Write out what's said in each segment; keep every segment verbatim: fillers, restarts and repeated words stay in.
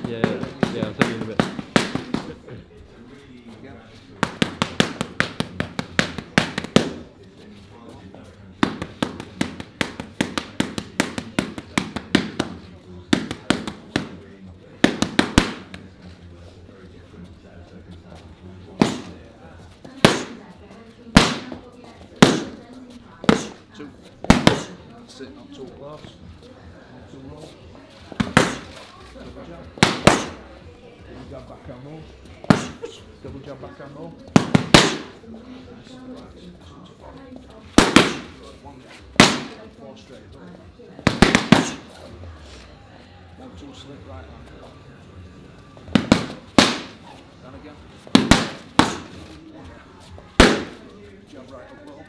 Yeah, yeah, yeah, I'll tell you in a bit. Two. Sit, not too close. Not too low. Double jab. Double jab back and roll. Double jab back and roll. One, four straight. One, two, slip right hand. Down again. Jab right up low.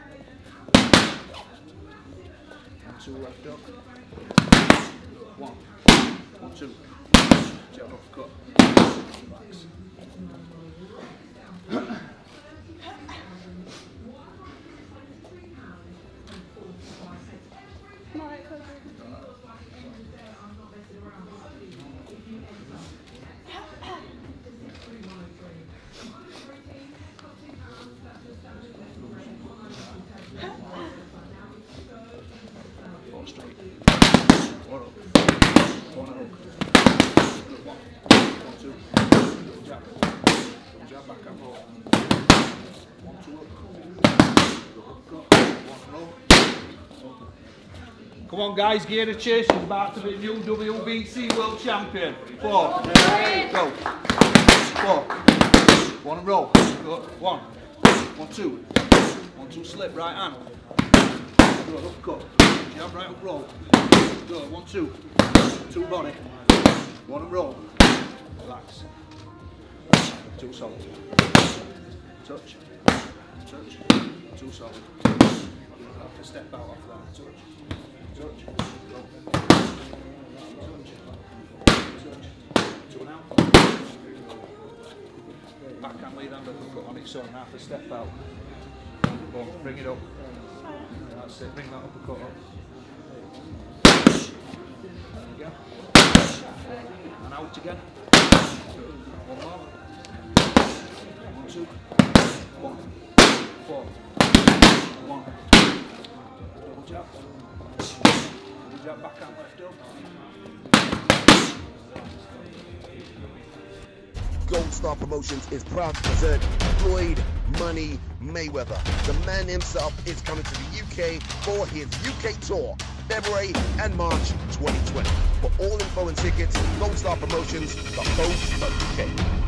One, two, left up. One, one, two. Jab off cut. Relax. Four straight. Four up. Four and a hook. One. One, two. Double jab. Double jab back and roll. One, two up. Double cut. One roll. Come on guys, gear the chase. He's about to be new W B C World Champion. Four. Go. Four. One and roll. Go. One. One, two. One, two, slip. Right hand. Go, up, cut. Jab, right up, roll. Go, one, two. Two body. One and roll. Relax. Two solid. Touch. Touch. Two solid. You have to step out after that. Touch. Touch. Go. Touch. Touch. Two and out. Backhand lead hand uppercut on its own. Half a step out. Go, bring it up. That's it, bring that uppercut up. There you go. And out again. One more. One, two. One. Four. One. Double jab. Double jab, backhand left up. Gold Star Promotions is proud to present Floyd Money Mayweather. The man himself is coming to the U K for his U K tour, February and March twenty twenty. For all info and tickets, Gold Star Promotions dot co dot U K.